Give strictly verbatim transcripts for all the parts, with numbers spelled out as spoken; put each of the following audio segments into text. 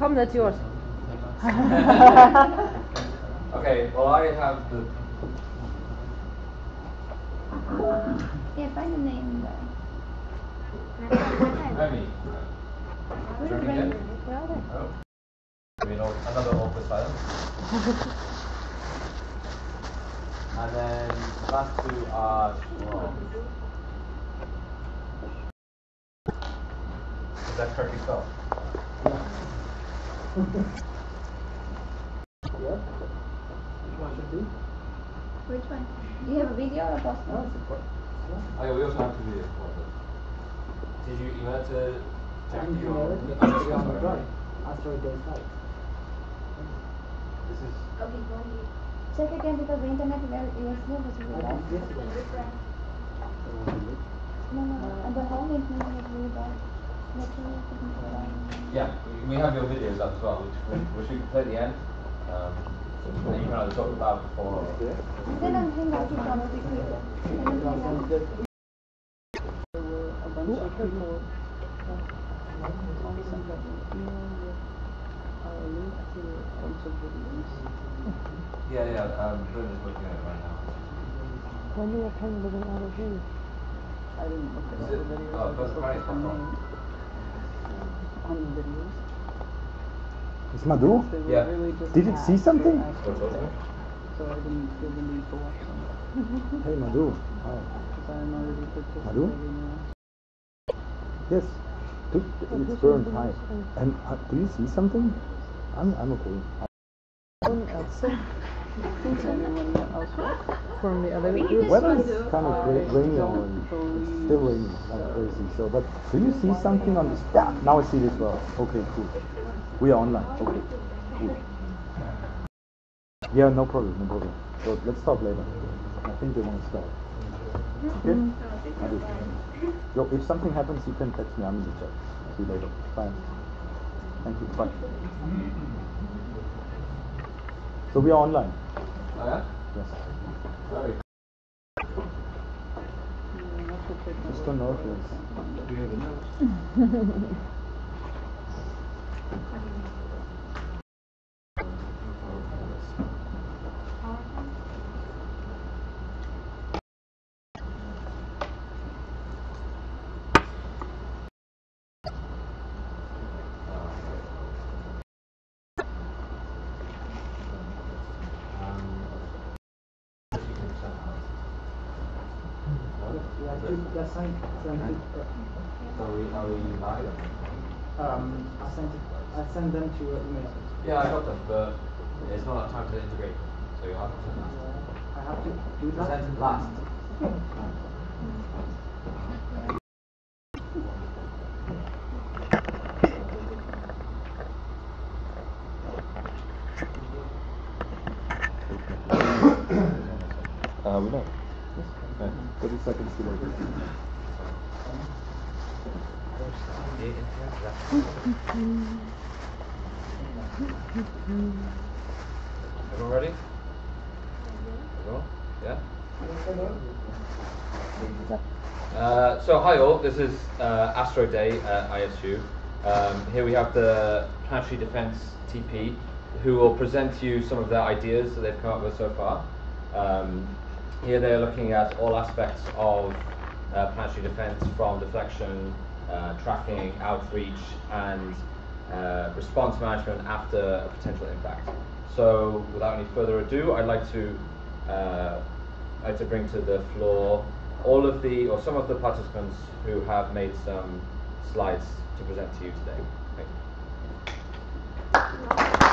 Come, that's yours. Okay, well I have the... Yeah, find the name there. Remy. Remy again? Well, there. Oh. I mean, another awkward silence. And then the last two are strong. Is that correctly spelled? Yeah. Which one should be? Which one? Do you have a video or a post? No, it's important. Oh yeah, we also have two videos. Did you email it to Jackie You or? know it? It's on the drive. Asteroid Day site. This is... Okay, go ahead. Check again because the internet is very slow. No, no, and the whole internet is really bad. Yeah, we have your videos up as well, which, which we can play at the end. Um, and you can either talk about before or... Then I'm hanging out with probably quick. There were a bunch of people all sent out an email with a link to a bunch of videos. Yeah, yeah, um, Bryn is looking at it right now. When you were playing with another video. I didn't look at all Is the it- videos, oh, I but just looked Friday at the dot com. names on the videos. Is Madhu? They were Yeah. really just Did it see ads something? for Asteroid, so I didn't feel the need to watch them. Hey Madhu. Hi. Because I am already participating Madhu? now. Yes. Do, it's burned. Hi. And uh, do you see something? I'm I'm okay. Is anyone else watch? From the other We group. need Weather this is one. kind of I ra- rainy don't or it's believe still raining like so. crazy. So, but do you see something on this? Yeah. Now I see it as well. Okay. Cool. We are online. Okay. Cool. Yeah. No problem. No problem. So let's talk later. I think they want to start. Okay. Madhu. Yo, if something happens, you can text me. I'm in the chat. See you later. Bye. Thank you. Bye. So we are online. Oh yeah? Yes. Very. Just don't know if it's... Do you have a note? Yeah, just sent, sent it. So we, are we live? Um, I sent it. I sent them to your email. Yeah, I got them, but it's not enough time to integrate them. So you have to send that. I have to do You that. sent it last. Uh, we know. Okay. thirty seconds to wait. Everyone ready? Everyone? Yeah? Uh, so hi all, this is uh, Asteroid Day at I S U. Um, here we have the Planetary Defense T P who will present to you some of their ideas that they've come up with so far. Um, here they're looking at all aspects of uh, planetary defense, from deflection, uh, tracking, outreach, and uh, response management after a potential impact. So without any further ado, I'd like to uh, I'd like to bring to the floor all of the, or some of the participants who have made some slides to present to you today. Thank you.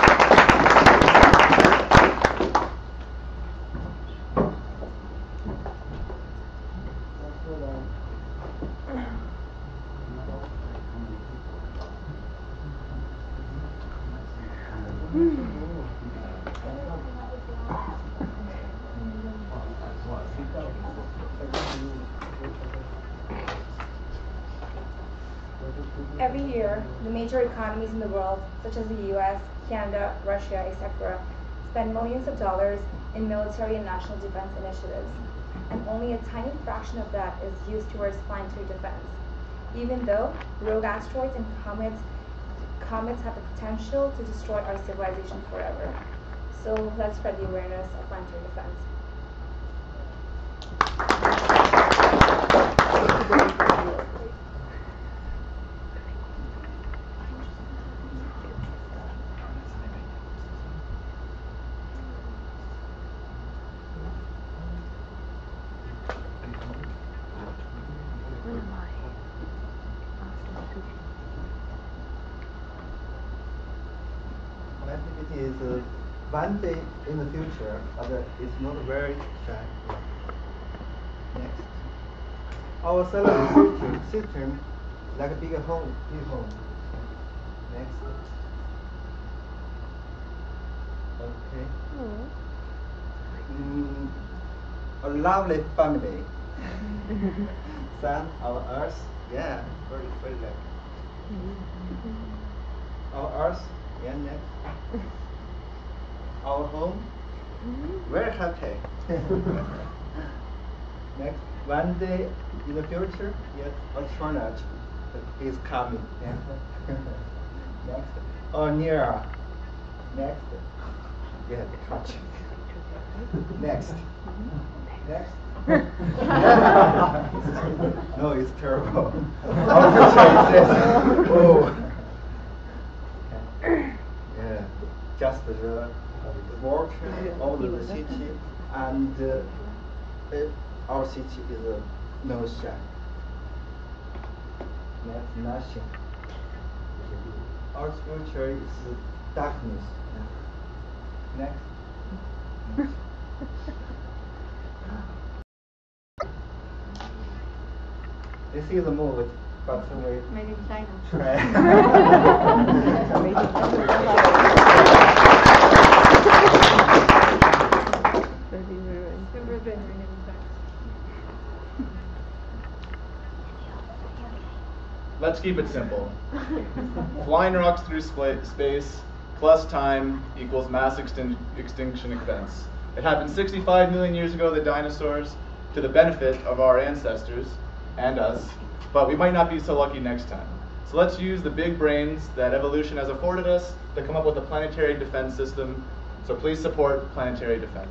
Every year, the major economies in the world, such as the U S, Canada, Russia, et cetera, spend millions of dollars in military and national defense initiatives, and only a tiny fraction of that is used towards planetary defense. Even though rogue asteroids and comets comets have the potential to destroy our civilization forever. So let's spread the awareness of planetary defense. My activity is uh, one day in the future, but uh, it's not very shy. Next. Our solar system, system like a big home, big home. Next. Okay. Mm, a lovely family. Sun, our Earth, yeah, very, very like. Our Earth, yeah, next. Our home, very happy. Next, one day in the future, yes, astronaut is coming. Yeah. Next, or near. Next, yeah, touch. Next. Next. No, it's terrible. Our future is this. Oh. Yeah, just the water over the city, and uh, uh, our city is uh, no sun. That's nothing. Our future is darkness. Next. Next. This is a movie, but we Made in China. try. Never been made in China. Let's keep it simple. Flying rocks through spla- space plus time equals mass extin- extinction events. It happened sixty-five million years ago, the dinosaurs, to the benefit of our ancestors and us, but we might not be so lucky next time. So let's use the big brains that evolution has afforded us to come up with a planetary defense system. So please support planetary defense.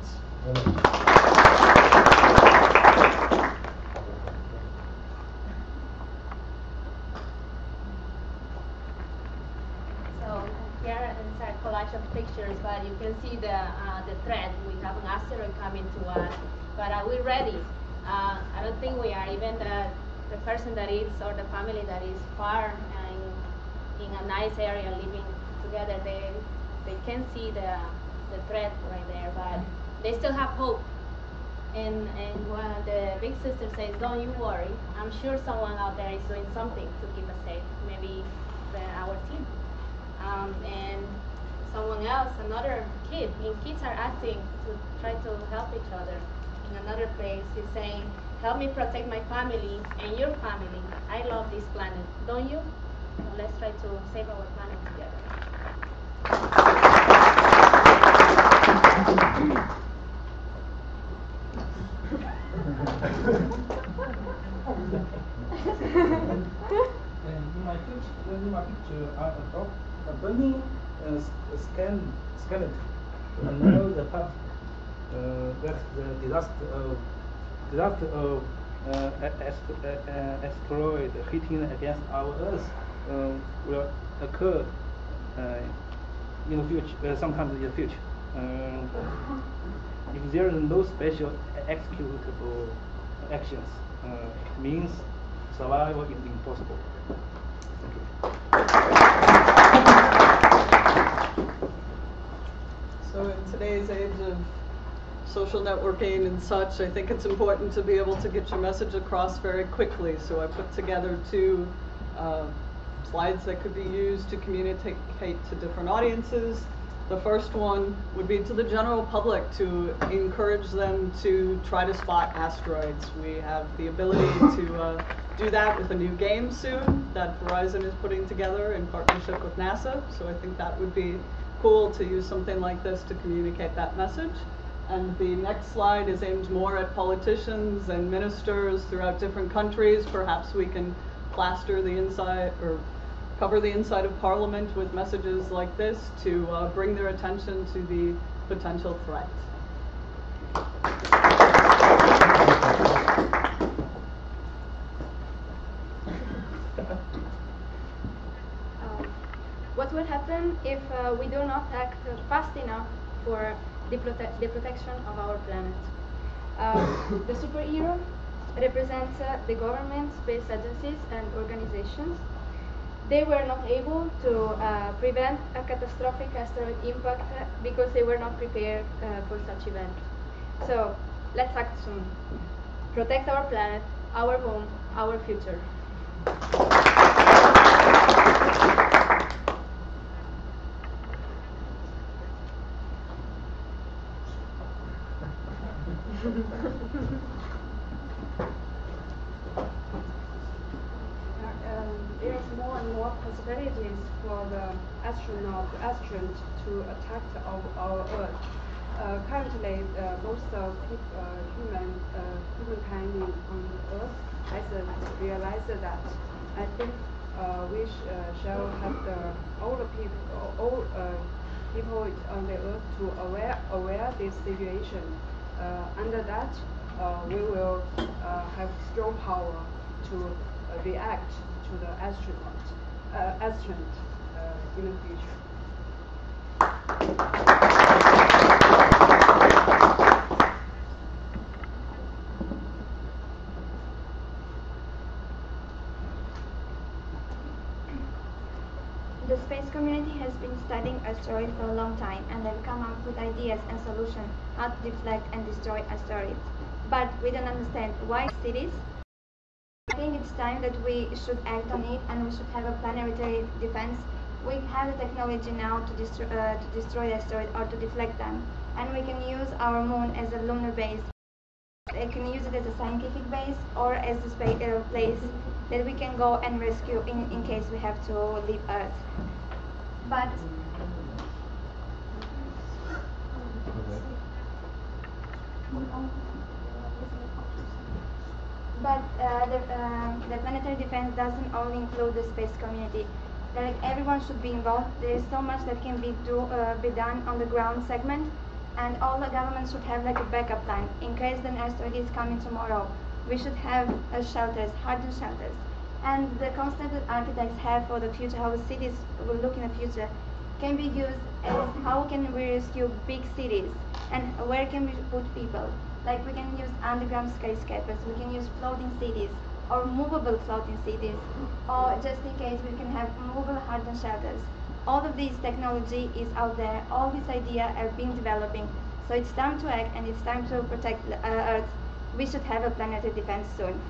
So here is a collage of pictures, but you can see the uh, the threat. We have an asteroid coming to us, but are we ready? Uh, I don't think we are. Even the the person that is, or the family that is far and in a nice area living together, they they can see the the threat right there, but they still have hope. And and when the big sister says, "Don't you worry. I'm sure someone out there is doing something to keep us safe. Maybe the, our team." Um, and someone else, another kid, and kids are acting to try to help each other. In another place, he's saying, "Help me protect my family and your family. I love this planet. Don't you? So let's try to save our planet together." In my picture, in my picture, I adopt a burning uh, s- scan, skeleton. I know the part uh, that the disaster of disaster of uh, a- ast- uh, uh, asteroid hitting against our Earth uh, will occur uh, in the future, uh, sometimes in the future. Uh, if there is no special executable actions, uh, it means survival is impossible. Thank you. So in today's age of social networking and such, I think it's important to be able to get your message across very quickly. So I put together two uh, slides that could be used to communicate to different audiences. The first one would be to the general public, to encourage them to try to spot asteroids. We have the ability to uh, do that with a new game soon that Verizon is putting together in partnership with NASA. So I think that would be cool to use something like this to communicate that message. And the next slide is aimed more at politicians and ministers throughout different countries. Perhaps we can plaster the inside or cover the inside of Parliament with messages like this to uh, bring their attention to the potential threat. What will happen if uh, we do not act uh, fast enough for the, prote the protection of our planet? Uh, the superhero represents uh, the government, space agencies, and organizations. They were not able to uh, prevent a catastrophic asteroid impact uh, because they were not prepared uh, for such event. So let's act soon. Protect our planet, our home, our future. Um, there's more and more possibilities for the astronaut, astronaut to attack our, our Earth. Uh, currently, uh, most of peop, uh, human uh, humankind on Earth hasn't realized that. I think uh, we sh uh, shall have the all the people, all uh, people on the Earth to aware aware this situation. Uh, under that, uh, we will uh, have strong power to uh, react to the astronaut, uh, astronaut uh, in the future. The space community has been studying asteroids for a long time, and they've come up with ideas and solutions how to deflect and destroy asteroids. But we don't understand why cities. I think it's time that we should act on it, and we should have a planetary defense. We have the technology now to, destro uh, to destroy asteroids or to deflect them, and we can use our moon as a lunar base. We can use it as a scientific base or as a space, uh, place that we can go and rescue in, in case we have to leave Earth. But But uh, the, uh, the planetary defense doesn't only include the space community. Like everyone should be involved. There is so much that can be do uh, be done on the ground segment, and all the governments should have like a backup plan in case an asteroid is coming tomorrow. We should have uh, shelters, hardened shelters, and the concept that architects have for the future, how the cities will look in the future, can be used as how can we rescue big cities and where can we put people. Like we can use underground skyscrapers, we can use floating cities, or movable floating cities, or just in case we can have movable hardened shelters. All of this technology is out there, all these ideas are being developing, so it's time to act and it's time to protect uh, Earth. We should have a planetary defense soon.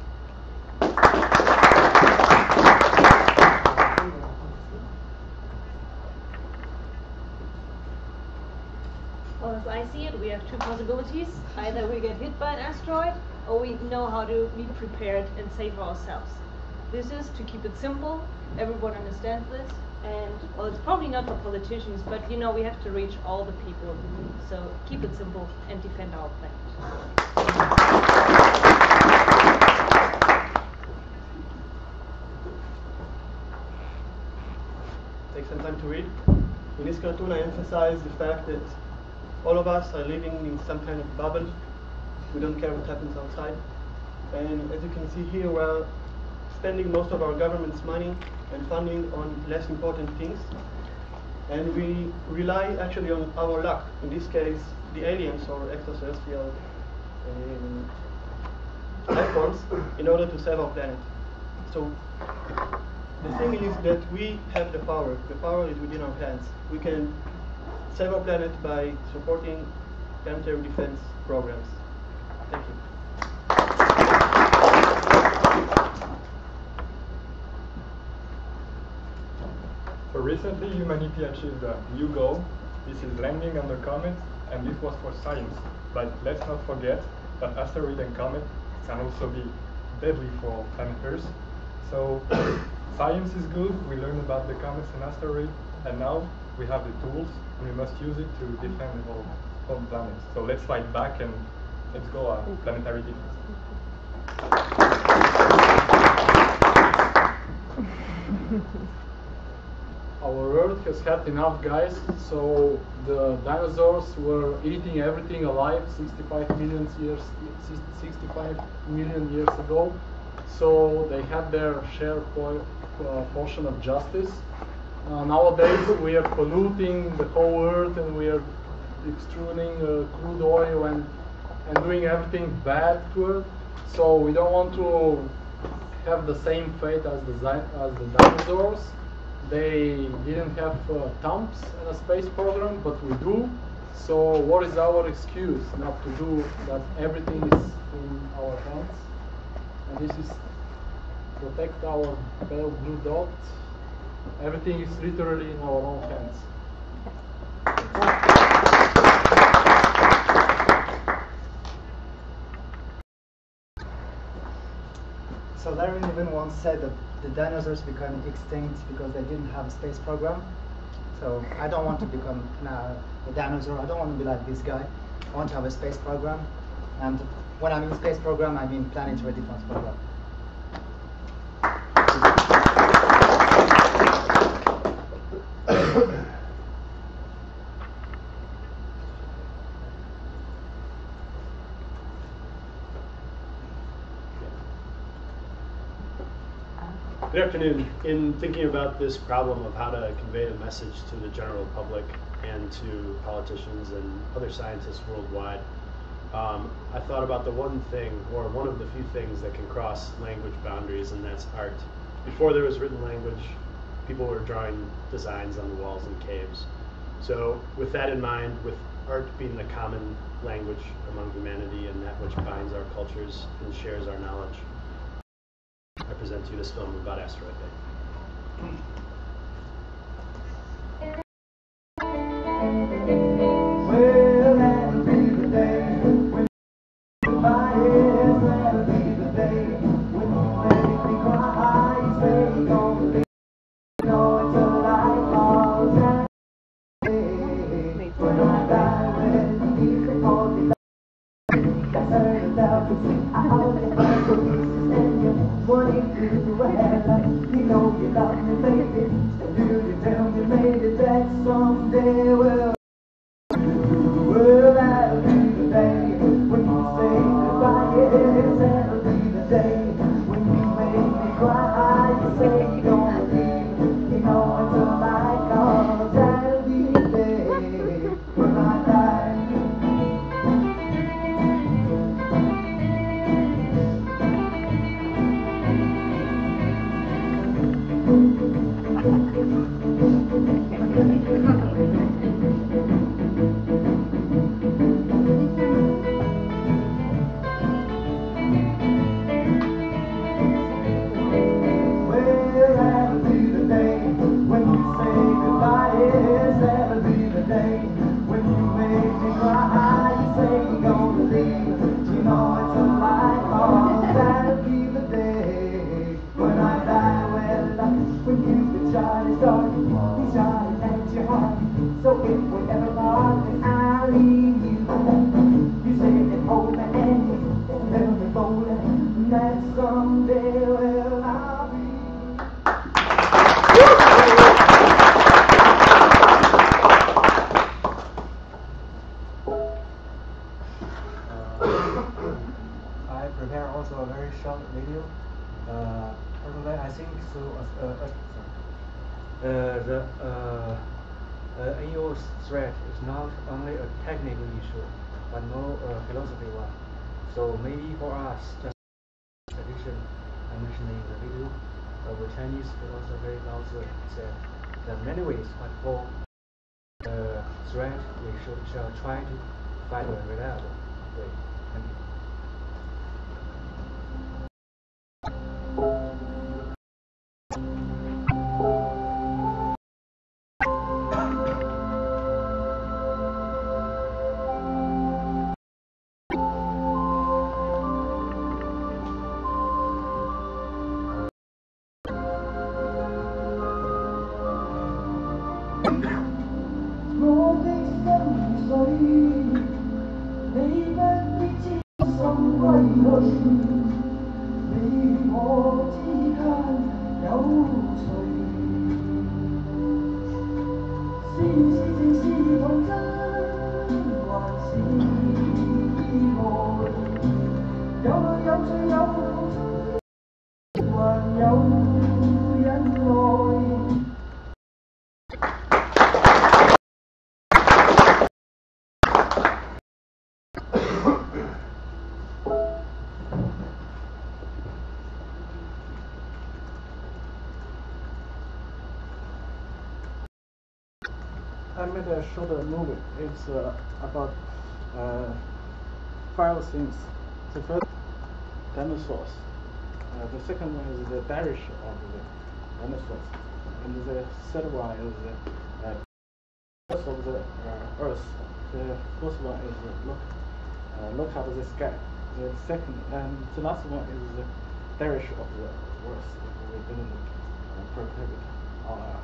Well, as I see it, we have two possibilities. Either we get hit by an asteroid, or we know how to be prepared and save ourselves. This is to keep it simple. Everyone understands this. And, well, it's probably not for politicians, but, you know, we have to reach all the people. So keep it simple and defend our planet. Take some time to read. In this cartoon, I emphasize the fact that all of us are living in some kind of bubble. We don't care what happens outside. And as you can see here, we're spending most of our government's money and funding on less important things. And we rely actually on our luck. In this case, the aliens or extraterrestrial um, life forms in order to save our planet. So the thing is that we have the power. The power is within our hands. We can save our planet by supporting planetary defense programs. Thank you. So recently humanity achieved a new goal. This is landing on the comet, and this was for science. But let's not forget that asteroid and comet can also be deadly for planet Earth. So science is good, we learned about the comets and asteroids, and now we have the tools, and we must use it to defend our home planet. So let's fight back and let's go uh, planetary defense. our Earth has had enough, guys. So the dinosaurs were eating everything alive sixty-five million years, sixty-five million years ago. So they had their share po uh, portion of justice. Uh, nowadays we are polluting the whole Earth, and we are extruding uh, crude oil and and doing everything bad to Earth. So we don't want to have the same fate as the as the dinosaurs. They didn't have uh, thumbs in a space program, but we do. So what is our excuse not to do that? Everything is in our hands, and this is protect our pale blue dot. Everything is literally in our own hands. So Larry Niven once said that the dinosaurs became extinct because they didn't have a space program. So I don't want to become now a dinosaur. I don't want to be like this guy. I want to have a space program. And when I mean space program, I mean Planetary Defense Program. Good afternoon. In thinking about this problem of how to convey the message to the general public and to politicians and other scientists worldwide, um, I thought about the one thing, or one of the few things that can cross language boundaries, and that's art. Before there was written language, people were drawing designs on the walls in caves. So with that in mind, with art being the common language among humanity and that which binds our cultures and shares our knowledge, I present to you this film about Asteroid Day. Threat is not only a technical issue, but more a philosophy one. So maybe for us, just tradition I mentioned in the video of a Chinese philosopher Lao Tzu said there are many ways, but for the threat we should shall try to find a reliable way. Thank you. I made a short movie. It's uh, about uh, five things. The first, dinosaurs. Uh, the second one is the perish of the dinosaurs. And the third one is the uh, birth of the uh, Earth. The fourth one is uh, look, uh, look at the sky. The second and the last one is the perish of the Earth. If we didn't uh, prepare it on our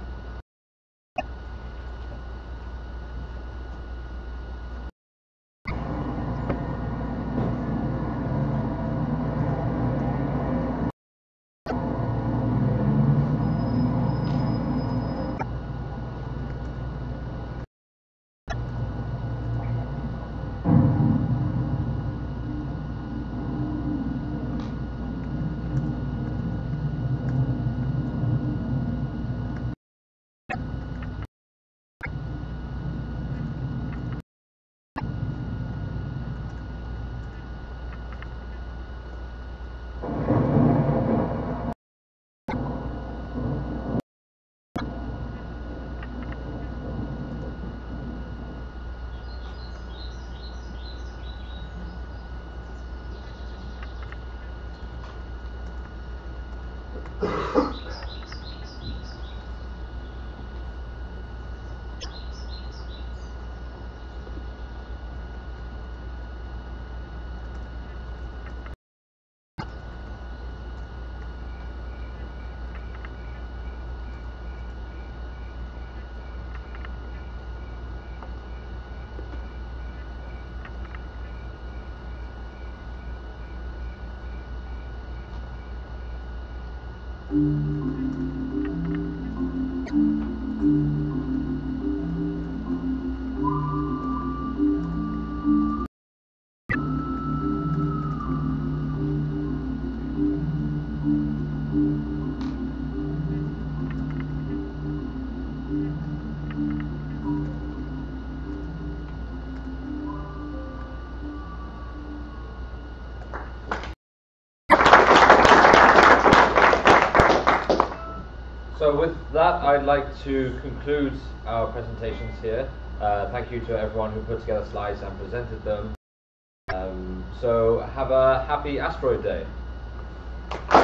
So with that, I'd like to conclude our presentations here. Uh, thank you to everyone who put together slides and presented them. Um, so have a happy Asteroid Day.